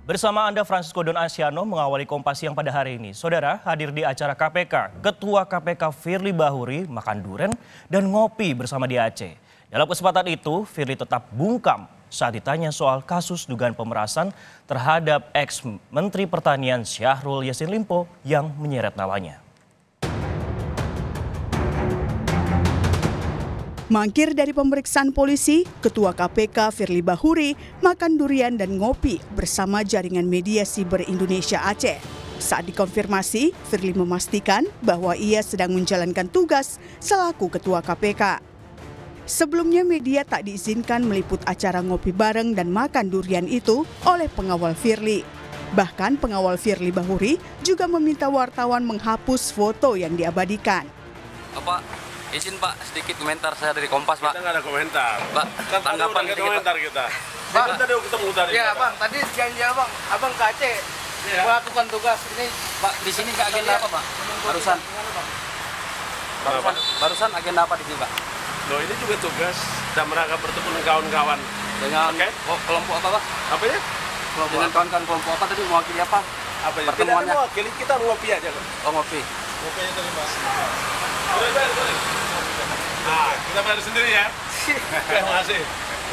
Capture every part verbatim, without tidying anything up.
Bersama Anda, Francisco Don Asyano mengawali Kompas Siang pada hari ini. Saudara, hadir di acara K P K, Ketua K P K Firly Bahuri makan duren dan ngopi bersama di Aceh. Dalam kesempatan itu, Firly tetap bungkam saat ditanya soal kasus dugaan pemerasan terhadap ex-Menteri Pertanian Syahrul Yassin Limpo yang menyeret namanya. Mangkir dari pemeriksaan polisi, Ketua K P K Firly Bahuri makan durian dan ngopi bersama jaringan media siber Indonesia Aceh. Saat dikonfirmasi, Firly memastikan bahwa ia sedang menjalankan tugas selaku Ketua K P K. Sebelumnya media tak diizinkan meliput acara ngopi bareng dan makan durian itu oleh pengawal Firly. Bahkan pengawal Firly Bahuri juga meminta wartawan menghapus foto yang diabadikan. Apa? Izin Pak, sedikit komentar saya dari Kompas Pak. Kita nggak ada komentar. Pak, kan tanggapan kita komentar kita. Bang, kita udah ketemu tadi. Ya Bang, tadi janji Abang, Abang ke Aceh ya. Melakukan tugas ini. Pak, di sini ke agenda apa Pak? Barusan. Barusan, barusan agenda apa di sini Pak? Loh, ini juga tugas dan mereka bertemu dengan kawan-kawan. Dengan okay. kelompok apa Pak? Apa ya? Kelompok dengan kawan-kawan kelompok apa tadi, mewakili apa? Apa ya? Tidak ada mewakili, kita ngopi aja kok. Oh ngopi. Ngopi aja tadi Pak. Boleh, boleh, boleh. Nah, kita bayar sendiri ya. Terima kasih.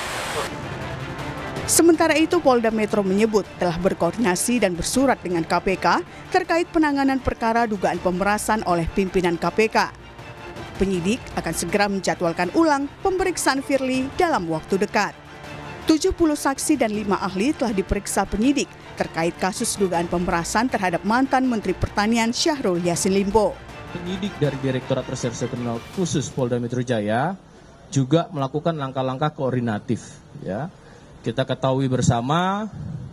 Sementara itu, Polda Metro menyebut telah berkoordinasi dan bersurat dengan K P K terkait penanganan perkara dugaan pemerasan oleh pimpinan K P K. Penyidik akan segera menjadwalkan ulang pemeriksaan Firly dalam waktu dekat. tujuh puluh saksi dan lima ahli telah diperiksa penyidik terkait kasus dugaan pemerasan terhadap mantan Menteri Pertanian Syahrul Yassin Limpo. Penyidik dari Direktorat Reserse Kriminal Khusus Polda Metro Jaya juga melakukan langkah-langkah koordinatif. Ya, kita ketahui bersama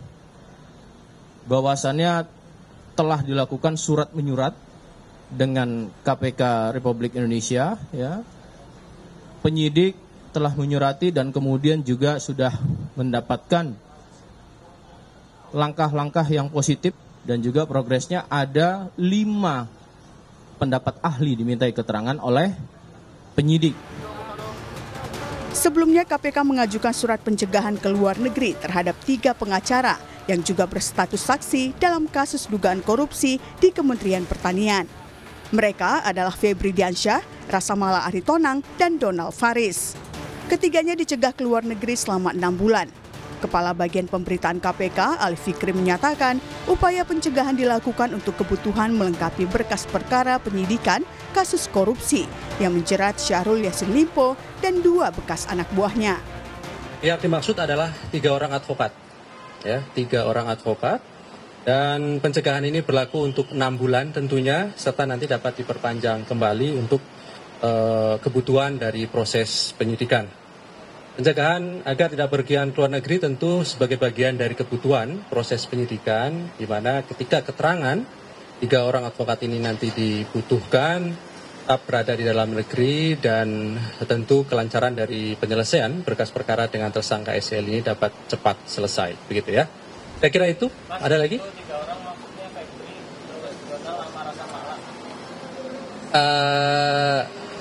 bahwasannya telah dilakukan surat menyurat dengan K P K Republik Indonesia. Ya, penyidik telah menyurati dan kemudian juga sudah mendapatkan langkah-langkah yang positif dan juga progresnya ada lima pendapat ahli dimintai keterangan oleh penyidik. Sebelumnya K P K mengajukan surat pencegahan ke luar negeri terhadap tiga pengacara yang juga berstatus saksi dalam kasus dugaan korupsi di Kementerian Pertanian. Mereka adalah Febri Diansyah, Rasamala Aritonang, dan Donald Faris. Ketiganya dicegah ke luar negeri selama enam bulan. Kepala Bagian Pemberitaan K P K, Ali Fikri, menyatakan upaya pencegahan dilakukan untuk kebutuhan melengkapi berkas perkara penyidikan kasus korupsi yang menjerat Syahrul Yassin Limpo dan dua bekas anak buahnya. Yang dimaksud adalah tiga orang advokat, ya, tiga orang advokat, dan pencegahan ini berlaku untuk enam bulan tentunya, serta nanti dapat diperpanjang kembali untuk uh, kebutuhan dari proses penyidikan. Pencegahan agar tidak pergian ke luar negeri tentu sebagai bagian dari kebutuhan proses penyidikan, di mana ketika keterangan tiga orang advokat ini nanti dibutuhkan, tetap berada di dalam negeri, dan tentu kelancaran dari penyelesaian berkas perkara dengan tersangka S L ini dapat cepat selesai, begitu ya. Saya kira itu. Ada lagi? Uh,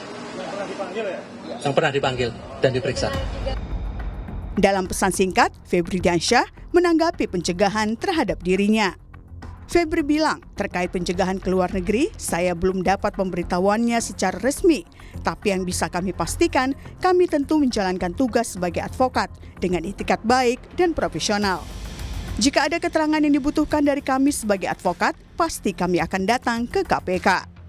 yang pernah dipanggil dan diperiksa. Dalam pesan singkat, Febri Diansyah menanggapi pencegahan terhadap dirinya. Febri bilang, terkait pencegahan ke luar negeri, saya belum dapat pemberitahuannya secara resmi. Tapi yang bisa kami pastikan, kami tentu menjalankan tugas sebagai advokat dengan itikat baik dan profesional. Jika ada keterangan yang dibutuhkan dari kami sebagai advokat, pasti kami akan datang ke K P K.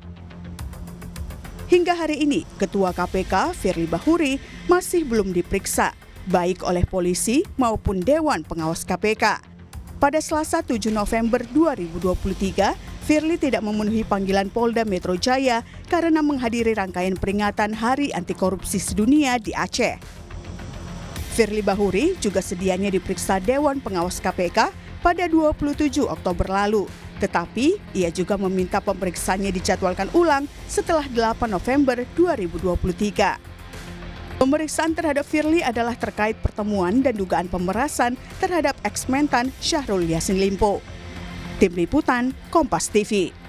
Hingga hari ini, Ketua K P K Firly Bahuri masih belum diperiksa, baik oleh polisi maupun Dewan Pengawas K P K. Pada Selasa tujuh November dua ribu dua puluh tiga, Firly tidak memenuhi panggilan Polda Metro Jaya karena menghadiri rangkaian peringatan Hari Anti Korupsi Sedunia di Aceh. Firly Bahuri juga sedianya diperiksa Dewan Pengawas K P K pada dua puluh tujuh Oktober lalu. Tetapi ia juga meminta pemeriksaannya dijadwalkan ulang setelah delapan November dua ribu dua puluh tiga. Pemeriksaan terhadap Firly adalah terkait pertemuan dan dugaan pemerasan terhadap ex-mentan Syahrul Yassin Limpo. Tim Liputan, Kompas T V.